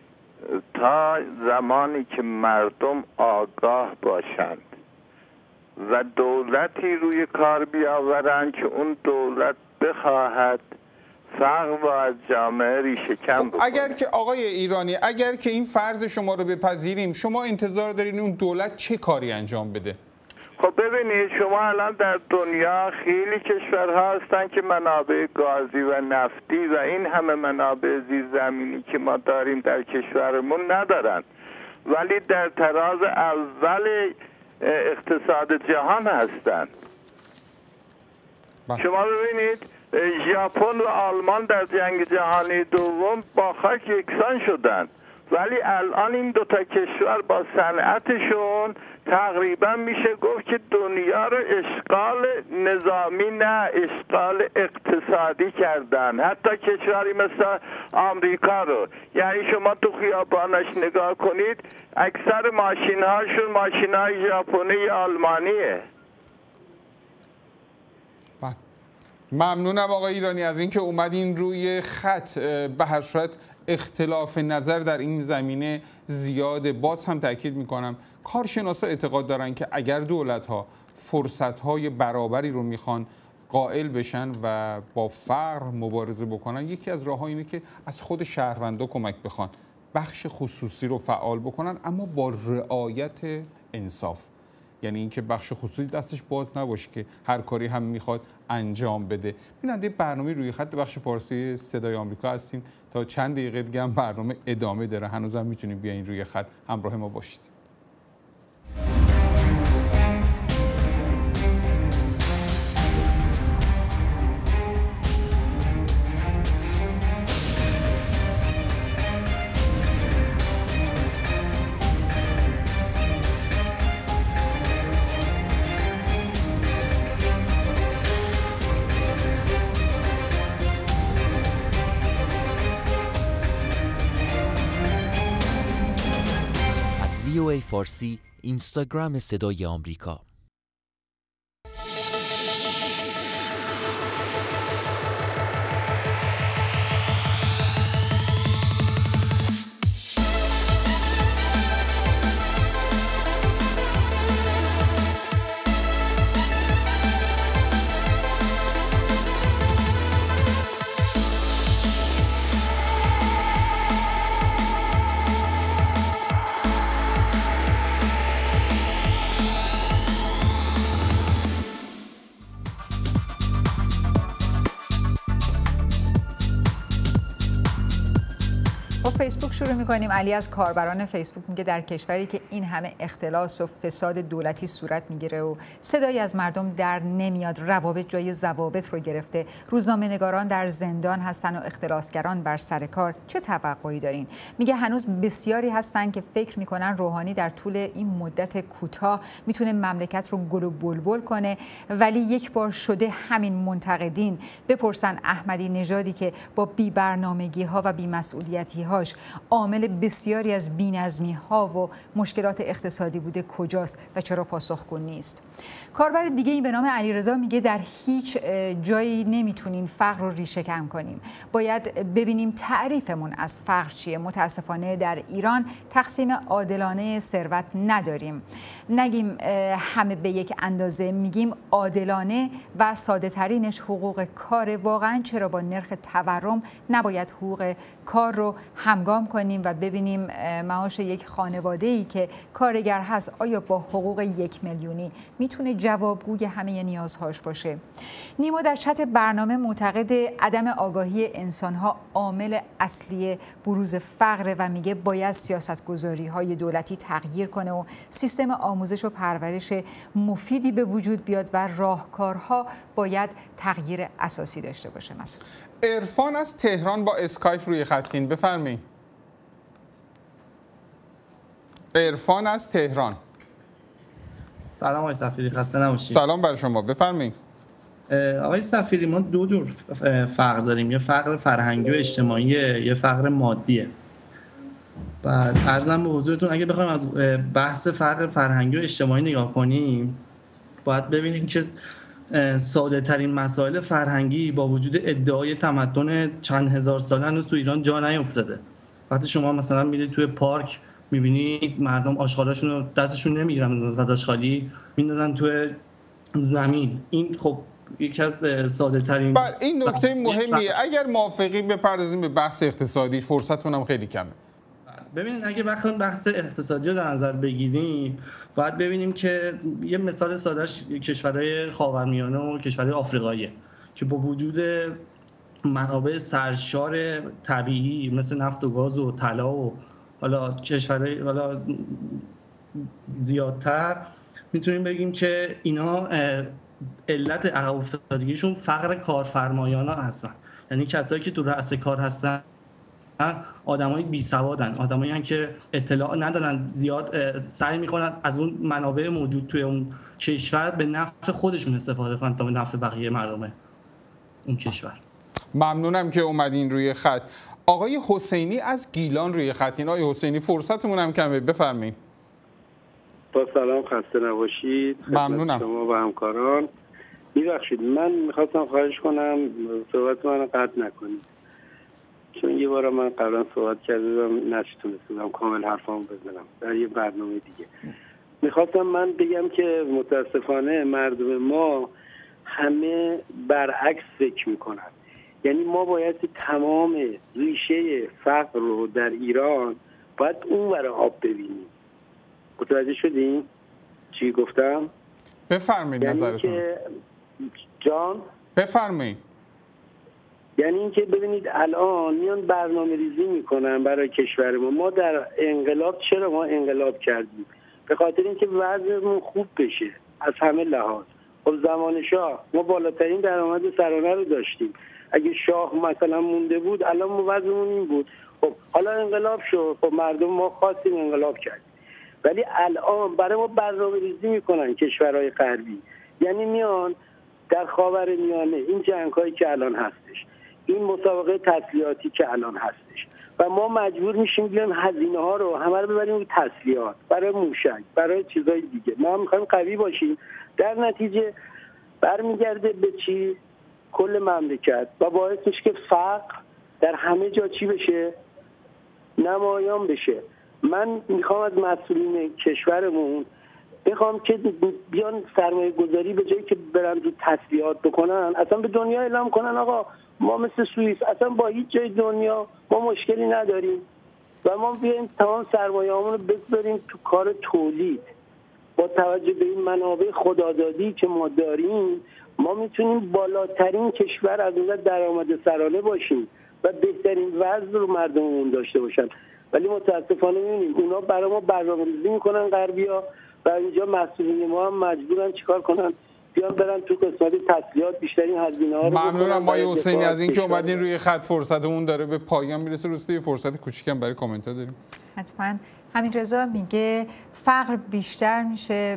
تا زمانی که مردم آگاه باشند و دولتی روی کار بیاورند که اون دولت بخواهد فقر و از جامعه ریشه کن بکنه. اگر که آقای ایرانی، اگر که این فرض شما رو بپذیریم، شما انتظار دارین اون دولت چه کاری انجام بده؟ خب ببینید، شما الان در دنیا خیلی کشورها هستن که منابع گازی و نفتی و این همه منابع زیرزمینی که ما داریم در کشورمون ندارن، ولی در تراز اول اقتصاد جهان هستن. شما ببینید ژاپن و آلمان در جنگ جهانی دوم با خاک یکسان شدن، ولی الان این دوتا کشور با صنعتشون تقریبا میشه گفت که دنیا رو اشغال نظامی نه اشغال اقتصادی کردن، حتی کشوری مثل آمریکا رو. یعنی شما تو خیابانش نگاه کنید، اکثر ماشین هاشون ماشین های ژاپنی یا آلمانیه. ممنونم آقای ایرانی از اینکه اومدین روی خط. به هر صورت اختلاف نظر در این زمینه زیاده. باز هم تاکید میکنم کارشناسا اعتقاد دارن که اگر دولت‌ها فرصت‌های برابری رو میخوان قائل بشن و با فقر مبارزه بکنن، یکی از راه‌ها اینه که از خود شهروندا کمک بخوان، بخش خصوصی رو فعال بکنن، اما با رعایت انصاف. یعنی اینکه بخش خصوصی دستش باز نباشه که هر کاری هم میخواد انجام بده. بیننده برنامه روی خط بخش فارسی صدای آمریکا هستین. تا چند دقیقه دیگه هم برنامه ادامه داره، هنوزم میتونید بیاین روی خط همراه ما باشید. فارسی اینستاگرام صدای آمریکا. فیسبوک شروع می‌کنیم. علی از کاربران فیسبوک میگه در کشوری که این همه اختلاس و فساد دولتی صورت میگیره و صدایی از مردم در نمیاد، روابط جای ضوابط رو گرفته، روزنامه‌نگاران در زندان هستن و اختلاسگران بر سر کار، چه توقعی دارین؟ میگه هنوز بسیاری هستن که فکر میکنن روحانی در طول این مدت کوتاه میتونه مملکت رو گل و بلبل کنه، ولی یک بار شده همین منتقدین بپرسن احمدی نژادی که با بی‌برنامگی‌ها و بی‌مسئولیتی‌هاش عامل بسیاری از بی‌نظمی‌ها و مشکلات اقتصادی بوده کجاست و چرا پاسخگو نیست. کاربر دیگه‌ای به نام علیرضا میگه در هیچ جایی نمیتونیم فقر رو ریشه کن کنیم. باید ببینیم تعریفمون از فقر چیه. متاسفانه در ایران تقسیم عادلانه ثروت نداریم. نگیم همه به یک اندازه، میگیم عادلانه و ساده ترینش حقوق کار. واقعا چرا با نرخ تورم نباید حقوق کار رو همگام کنیم و ببینیم معاش یک خانواده‌ای که کارگر هست آیا با حقوق 1 میلیونی میتونه جوابگوی همه نیازهاش باشه. نیما در چت برنامه معتقد عدم آگاهی انسان‌ها عامل اصلی بروز فقر و میگه باید سیاست‌گذاری‌های دولتی تغییر کنه و سیستم آموزش و پرورش مفیدی به وجود بیاد و راهکارها باید تغییر اساسی داشته باشه. مسعود. عرفان از تهران با اسکایپ روی خطین، بفرمایید. عرفان از تهران. سلام آقای سفیری، خسته نباشید. سلام بر شما، بفرمایید. آقای سفیری، ما دو جور فقر داریم، یه فقر فرهنگی و اجتماعی، یه فقر مادیه. و عرضم به حضورتون اگه بخوایم از بحث فقر فرهنگی و اجتماعی نگاه کنیم، باید ببینیم که ساده ترین مسائل فرهنگی با وجود ادعای تمدن چند هزار ساله هنوز تو ایران جا نیفتاده. وقتی شما مثلا میرید توی پارک میبینید مردم آشغالاشون رو دستشون نمیگیرن، میذارن آشغالی میندازن توی زمین. این خب یکی از ساده ترین. بله، این نکته مهمیه. اگر موافقی بپردازیم به بحث اقتصادی، فرصتمون هم خیلی کمه. ببینید اگه بخوایم بحث اقتصادی رو در نظر بگیریم، باید ببینیم که یه مثال سادهش کشورهای خاورمیانه و کشورهای آفریقاییه که با وجود منابع سرشار طبیعی مثل نفت و گاز و طلا و حالا کشورهای حالا زیادتر، میتونیم بگیم که اینا علت عقب افتادگیشون فقر کارفرمایانا هستن. یعنی کسایی که تو رأس کار هستن آدمای بیسوادن، آدمایی که اطلاع ندارن، زیاد سعی میکنن از اون منابع موجود توی اون کشور به نفع خودشون استفاده کنن تا به نفع بقیه مردم اون کشور. ممنونم که اومدین روی خط. آقای حسینی از گیلان روی خطین. آقای حسینی فرصتمون هم کمه، بفرمایید. با سلام، خسته نباشید. ممنونم. شما و همکاران. میبخشید من میخواستم خواهش کنم صحبت من قطع نکنید، چون یه بار من قبلا صحبت کردم نشتونستم کامل حرفامو بزنم در یه برنامه دیگه. میخواستم من بگم که متاسفانه مردم ما همه برعکس فکر میکنن. یعنی ما باید تمام ریشه فقر رو در ایران باید اون ور آب ببینیم. متوجه شدین چی گفتم؟ بفرمایید نظرتون. که جان بفرمایید. یعنی اینکه ببینید الان میان برنامه ریزی میکنن برای کشور ما. ما در انقلاب چرا ما انقلاب کردیم؟ به خاطر اینکه وضعمون خوب بشه از همه لحاظ. خب زمان شاه ما بالاترین درآمد سرانه رو داشتیم. اگه شاه مثلا مونده بود الان ما وضعمون این بود. خب حالا انقلاب شد، خب مردم ما خواستیم انقلاب کردیم، ولی الان برای ما برنامه ریزی میکنن کشورهای غربی. یعنی میان در خاورمیانه این جنگ‌هایی که الان هستش، این مسابقه تسلیحاتی که الان هستش، و ما مجبور میشیم بیایم هزینه ها رو همه رو ببریم روی تسلیحات، برای موشک، برای چیزای دیگه. ما میخوایم قوی باشیم، در نتیجه برمیگرده به چی؟ کل مملکت و باعث میشه که فقر در همه جا چی بشه؟ نمایان بشه. من میخوام از مسئولین کشورمون بخوام که بیان سرمایه گذاری به جایی که برن تو تسلیحات بکنن، اصلا به دنیا اعلام کنن آقا ما مثل سوئیس اصلا با هیچ جای دنیا ما مشکلی نداریم و ما بیایم تمام سرمایه‌مون رو بذاریم تو کار تولید. با توجه به این منابع خدادادی که ما داریم، ما میتونیم بالاترین کشور از اون درآمد سرانه باشیم و بهترین وضع رو مردممون داشته باشن. ولی متاسفانه می‌بینیم اونا برای ما برنامه‌ریزی میکنن غربی‌ها و اینجا مسئولین ما هم مجبورن چیکار کنن؟ بیان برن تو قسمت تسلیحات بیشترین هزینه‌ها رو. ممنونم مایه حسینی از اینکه اومدین روی خط. فرصتمون داره به پایان میرسه. روسته فرصت کوچیکم برای کامنت‌ها داریم. حتما. همین رضا میگه فقر بیشتر میشه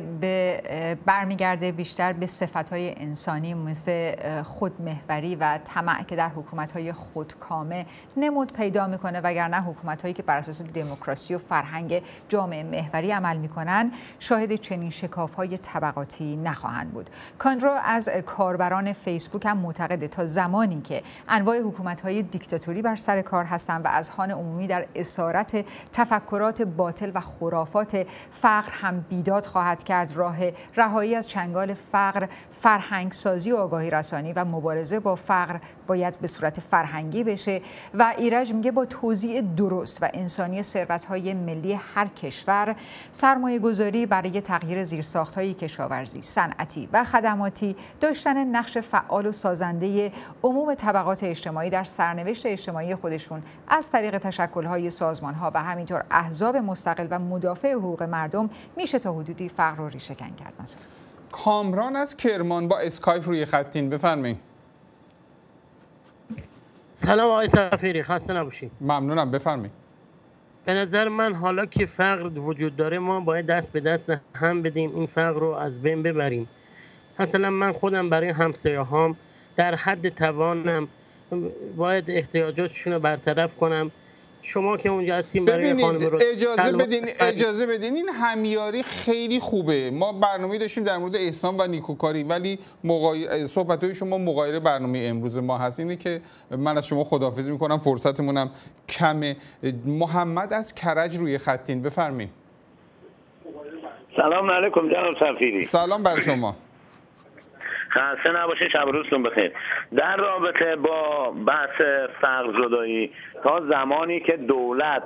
برمیگرده بیشتر به صفت‌های انسانی مثل خودمحوری و طمع که در حکومت‌های خودکامه نمود پیدا میکنه، وگرنه حکومت‌هایی که بر اساس دموکراسی و فرهنگ جامعه محوری عمل میکنن شاهد چنین شکاف‌های طبقاتی نخواهند بود. کاندرو از کاربران فیسبوک هم معتقده تا زمانی که انواع حکومت‌های دیکتاتوری بر سر کار هستند و اذهان عمومی در اسارت تفکرات باطل و خرافات فقر هم بیداد خواهد کرد، راه رهایی از چنگال فقر فرهنگ سازی و آگاهی رسانی و مبارزه با فقر باید به صورت فرهنگی بشه. و ایرج میگه با توزیع درست و انسانی ثروت‌های ملی هر کشور، سرمایه گذاری برای تغییر زیرساخت‌های کشاورزی، صنعتی و خدماتی، داشتن نقش فعال و سازنده عموم طبقات اجتماعی در سرنوشت اجتماعی خودشون از طریق تشکل‌های سازمان‌ها و همینطور احزاب مستقل و مدافع حقوق مردم میشه تا حدودی فقر رو ریشه‌کن کرد. مثلا کامران از کرمان با اسکایپ روی خطین، بفرمایید. سلام آقای سفیری، خسته نباشید. ممنونم، بفرمایید. به نظر من حالا که فقر وجود داره ما باید دست به دست هم بدیم این فقر رو از بین ببریم. مثلا من خودم برای همسایه‌هام در حد توانم باید احتیاجاتشون رو برطرف کنم. شما که اونجا هستیم برای خانم رو اجازه بدین این همیاری خیلی خوبه. ما برنامه داشتیم در مورد احسان و نیکوکاری، ولی صحبت‌های شما مغایر برنامه امروز ما هست. اینه که من از شما خداحافظی میکنم، فرصتمونم کمه. محمد از کرج روی خطین، بفرمایید. سلام علیکم جناب سفیری. سلام بر شما. خسته نباشید، شب روزتون بخیر. در رابطه با بحث فقر زدایی، تا زمانی که دولت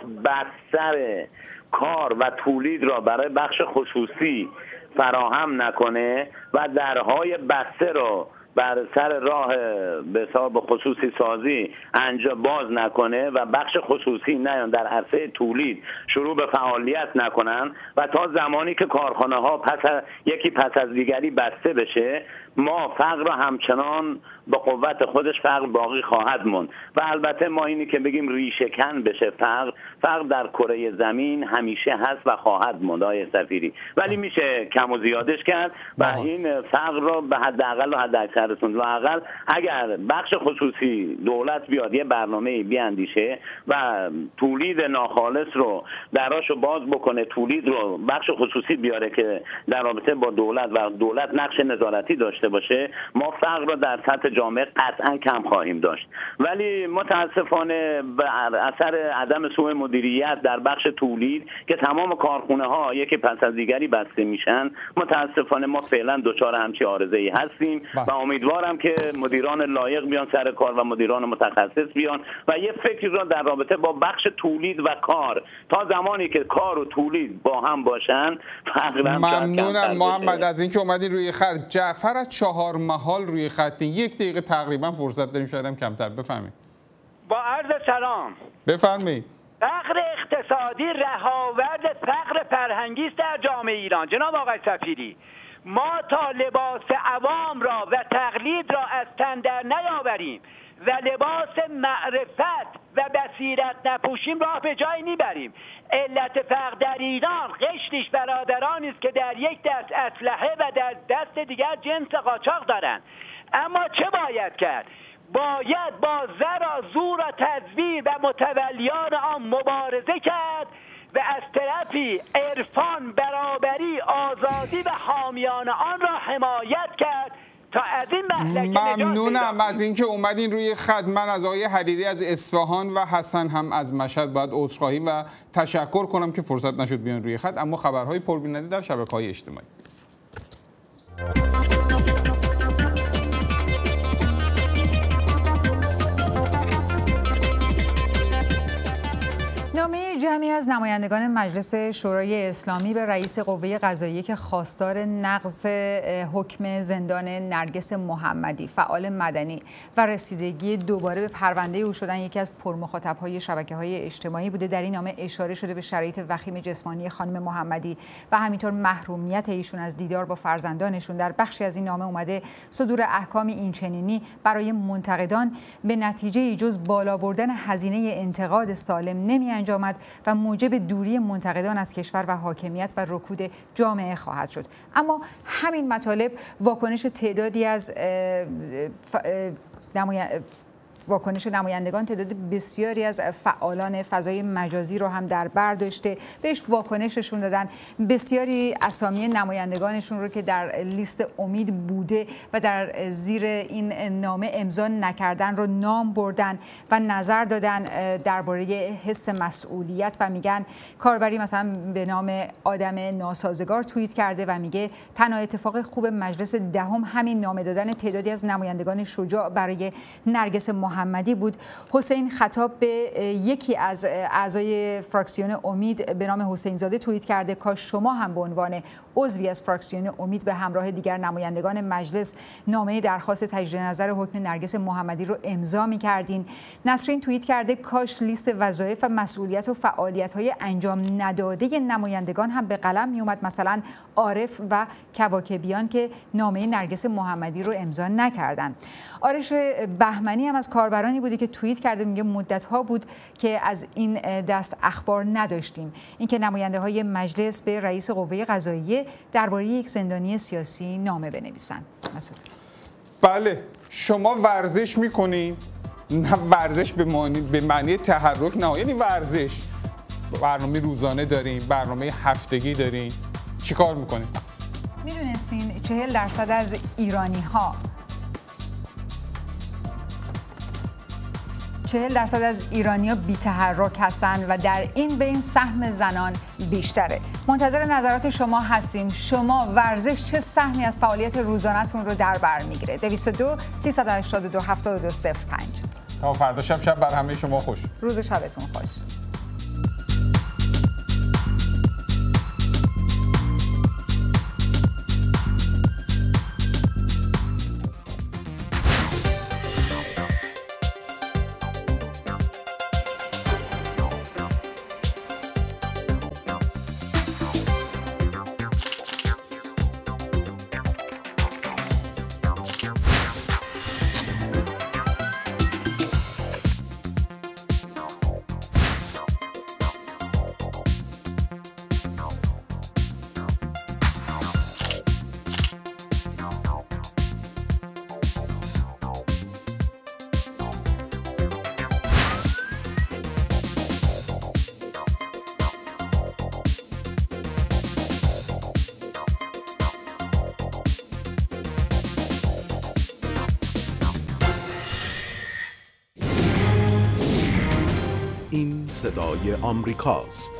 بستر کار و تولید را برای بخش خصوصی فراهم نکنه و درهای بسته را بر سر راه به حساب خصوصی سازی باز نکنه و بخش خصوصی نیان در عرصه تولید شروع به فعالیت نکنن و تا زمانی که کارخانه ها یکی پس از دیگری بسته بشه، ما فقر را همچنان به قوت خودش فقر باقی خواهد موند. و البته ما اینی که بگیم ریشه کن بشه فقر در کره زمین همیشه هست و خواهد موند آقای سفیری، ولی میشه کم و زیادش کرد و این فقر را به حداقل و حداکثر رسوند. و اقل اگر بخش خصوصی دولت بیاد یه برنامه بیاندیشه و تولید ناخالص رو دراشو باز بکنه، تولید رو بخش خصوصی بیاره که در رابطه با دولت و دولت نقش نظارتی داشته باشه، ما فقر رو در سطح جامعه قطعا کم خواهیم داشت. ولی متاسفانه بر اثر عدم سوء مدیریت در بخش تولید که تمام کارخونه ها یکی پس از دیگری بسته میشن، متاسفانه ما فعلا دچار همچین عارضه‌ای هستیم و امیدوارم که مدیران لایق بیان سر کار و مدیران متخصص بیان و یه فکری را در رابطه با بخش تولید و کار، تا زمانی که کار و تولید با هم باشن فقر. ممنونم محمد از اینکه اومدین روی خط. جعفر از چهار محال روی خط، 1 دقیقه تقریبا فرصت داریم، شاید هم کمتر. بفرمایید. با عرض سلام. بفرمایید. فقر اقتصادی رهاورد فقر فرهنگی است در جامعه ایران. جناب آقای سفیری، ما تا لباس عوام را و تقلید را از تن در نیاوریم و لباس معرفت و بصیرت نپوشیم راه به جای میبریم. علت فقر در ایران قشریش برادرانی است که در یک دست اسلحه و در دست دیگر جنس قاچاق دارند. اما چه باید کرد؟ باید با زر، زور و تزویر و متولیان آن مبارزه کرد و از طرفی عرفان، برابری، آزادی و حامیان آن را حمایت کرد تا از این مهلکه ممنونم از اینکه اومدین روی خط. من از آقای حریری از اصفهان و حسن هم از مشهد باید عذرخواهی و تشکر کنم که فرصت نشد بیان روی خط، اما خبرهای پربیننده در شبکه‌های اجتماعی. نامه جمعی از نمایندگان مجلس شورای اسلامی به رئیس قوه قضاییه که خواستار نقض حکم زندان نرگس محمدی، فعال مدنی و رسیدگی دوباره به پرونده او شدن یکی از پرمخاطب‌های شبکه‌های اجتماعی بوده. در این نامه اشاره شده به شرایط وخیم جسمانی خانم محمدی و همینطور محرومیت ایشون از دیدار با فرزندانشون. در بخشی از این نامه اومده صدور احکام اینچنینی برای منتقدان به نتیجه جز بالا بردن هزینه انتقاد سالم نمی انجامد و موجب دوری منتقدان از کشور و حاکمیت و رکود جامعه خواهد شد. اما همین مطالب واکنش تعدادی از نمایندگان، تعداد بسیاری از فعالان فضای مجازی رو هم در بر داشته، بهش واکنششون دادن. بسیاری اسامی نمایندگانشون رو که در لیست امید بوده و در زیر این نامه امضا نکردن رو نام بردن و نظر دادن درباره حس مسئولیت و میگن کاربری مثلا به نام آدم ناسازگار توییت کرده و میگه تنها اتفاق خوب مجلس دهم همین نامه دادن تعدادی از نمایندگان شجاع برای نرگس محمدی بود. حسین خطاب به یکی از اعضای فراکسیون امید به نام حسین زاده توییت کرده کاش شما هم به عنوان عضوی از فراکسیون امید به همراه دیگر نمایندگان مجلس نامه درخواست تجدید نظر حکم نرگس محمدی رو امضا می‌کردین. نسرین توییت کرده کاش لیست وظایف و مسئولیت و فعالیت‌های انجام نداده نمایندگان هم به قلم میومد، مثلا عارف و کواکبیان که نامه نرگس محمدی رو امضا نکردن. آرش بهمنی هم از کاربرانی بوده که توییت کرده، میگه مدت‌ها بود که از این دست اخبار نداشتیم، اینکه نماینده‌های مجلس به رئیس قوه قضاییه درباره یک زندانی سیاسی نامه بنویسن. مسعود. بله، شما ورزش می‌کنی؟ نه ورزش به معنی تحرک نه، یعنی ورزش. برنامه روزانه داریم، برنامه هفتگی داریم. چیکار می‌کنیم؟ میدونستین 40% از ایرانی‌ها 40% از ایرانی‌ها بی‌تحرک هستند و در این بین سهم زنان بیشتره. منتظر نظرات شما هستیم. شما ورزش چه سهمی از فعالیت روزانه‌تون رو در بر میگیره؟ 202 382 7205. تا فردا شب بر همه شما خوش. روز و شبتون خوش. صدای آمریکاست.